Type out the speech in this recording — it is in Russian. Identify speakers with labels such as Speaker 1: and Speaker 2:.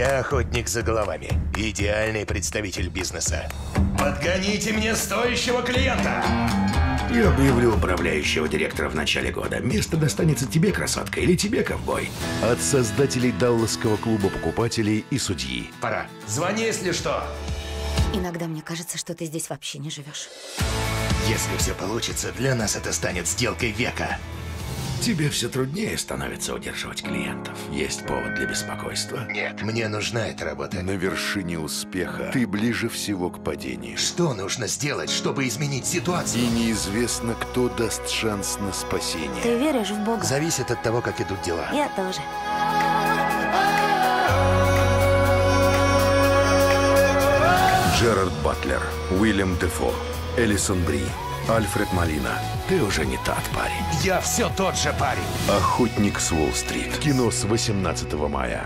Speaker 1: Я охотник за головами. Идеальный представитель бизнеса. Подгоните мне стоящего клиента!
Speaker 2: Я объявлю управляющего директора в начале года. Место достанется тебе, красотка, или тебе, ковбой.
Speaker 3: От создателей Далласского клуба покупателей и судьи.
Speaker 1: Пора. Звони, если что.
Speaker 4: Иногда мне кажется, что ты здесь вообще не живешь.
Speaker 1: Если все получится, для нас это станет сделкой века.
Speaker 2: Тебе все труднее становится удерживать клиентов. Есть повод для беспокойства?
Speaker 1: Нет, мне нужна эта работа.
Speaker 3: На вершине успеха ты ближе всего к падению.
Speaker 1: Что нужно сделать, чтобы изменить ситуацию?
Speaker 3: И неизвестно, кто даст шанс на спасение.
Speaker 4: Ты веришь в Бога?
Speaker 1: Зависит от того, как идут дела.
Speaker 4: Я тоже.
Speaker 3: Джерард Батлер, Уильям Дефо, Элисон Бри, Альфред Молина.
Speaker 2: Ты уже не тот парень.
Speaker 1: Я все тот же парень.
Speaker 3: Охотник с Уолл-стрит. Кино с 18 мая.